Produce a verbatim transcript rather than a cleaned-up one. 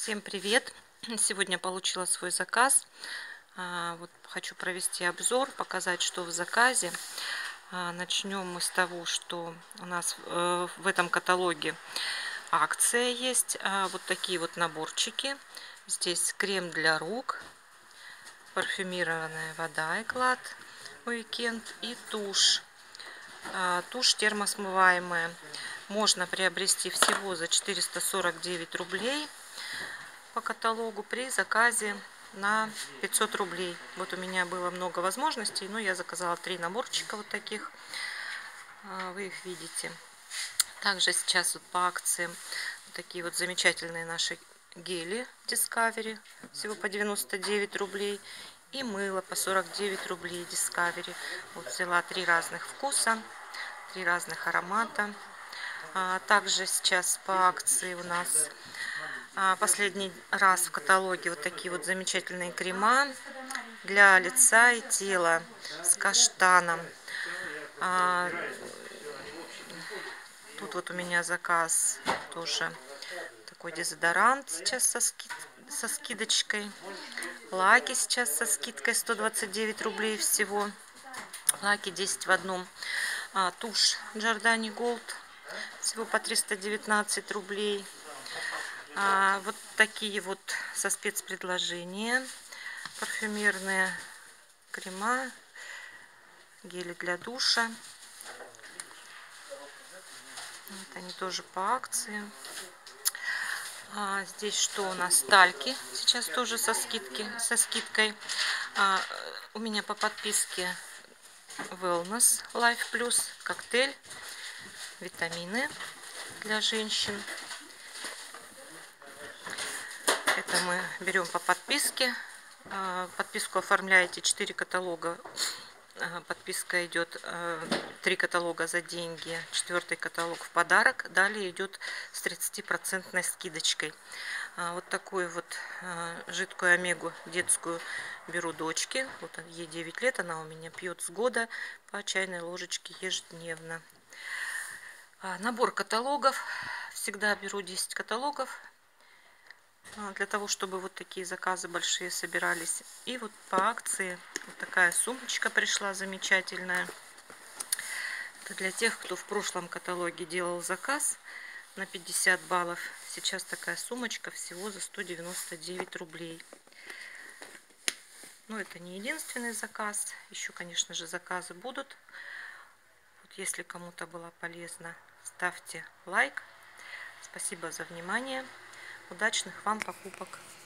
Всем привет! Сегодня получила свой заказ. Вот хочу провести обзор, показать, что в заказе. Начнем мы с того, что у нас в этом каталоге акция есть. Вот такие вот наборчики. Здесь крем для рук, парфюмированная вода Эклад Уикенд и тушь. Тушь термосмываемая. Можно приобрести всего за четыреста сорок девять рублей по каталогу при заказе на пятьсот рублей. Вот у меня было много возможностей, но я заказала три наборчика вот таких. Вы их видите. Также сейчас вот по акции вот такие вот замечательные наши гели Discovery, всего по девяносто девять рублей. И мыло по сорок девять рублей Discovery. Вот взяла три разных вкуса, три разных аромата. Также сейчас по акции у нас последний раз в каталоге вот такие вот замечательные крема для лица и тела с каштаном. Тут вот у меня заказ тоже такой дезодорант сейчас со, скид... со скидочкой. Лаки сейчас со скидкой сто двадцать девять рублей всего. Лаки десять в одном. А, тушь Giordani Gold всего по триста девятнадцать рублей. А, вот такие вот со спецпредложения. Парфюмерные крема, гели для душа. Вот они тоже по акции. А, здесь что у нас? Тальки сейчас тоже со скидки, со скидкой. А, у меня по подписке Wellness Life Plus коктейль, витамины для женщин. Это мы берем по подписке. Подписку оформляете, четыре каталога. Подписка идет три каталога за деньги, четвертый каталог в подарок. Далее идет с тридцатипроцентной скидочкой. Вот такую вот жидкую омегу детскую беру дочке. Вот ей девять лет, она у меня пьет с года по чайной ложечке ежедневно. Набор каталогов. Всегда беру десять каталогов, для того, чтобы вот такие заказы большие собирались. И вот по акции вот такая сумочка пришла замечательная. Это для тех, кто в прошлом каталоге делал заказ на пятьдесят баллов. Сейчас такая сумочка всего за сто девяносто девять рублей. Но это не единственный заказ. Еще, конечно же, заказы будут. Вот если кому-то было полезно, ставьте лайк. Спасибо за внимание. Удачных вам покупок!